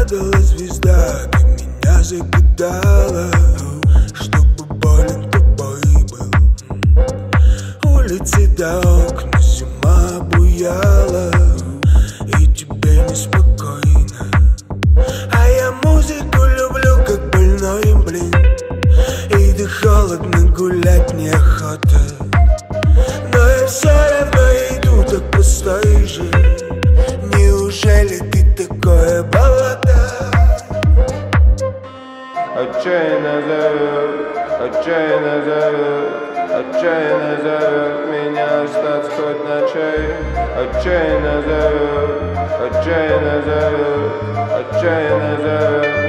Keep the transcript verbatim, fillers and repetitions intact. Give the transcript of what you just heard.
падала звезда, ты меня закидала, чтобы болен тобой был. Улицы до окна зима обуяла, и тебе неспокойно. А я музыку люблю, как больной, блин. И да холодно гулять неохота, но я все равно иду, так постой же. Неужели ты такое болото? Отчаянно зовет, отчаянно зовет, отчаянно зовет меня остаться хоть на чай. Отчаянно зовет, отчаянно зовет, отчаянно зовет.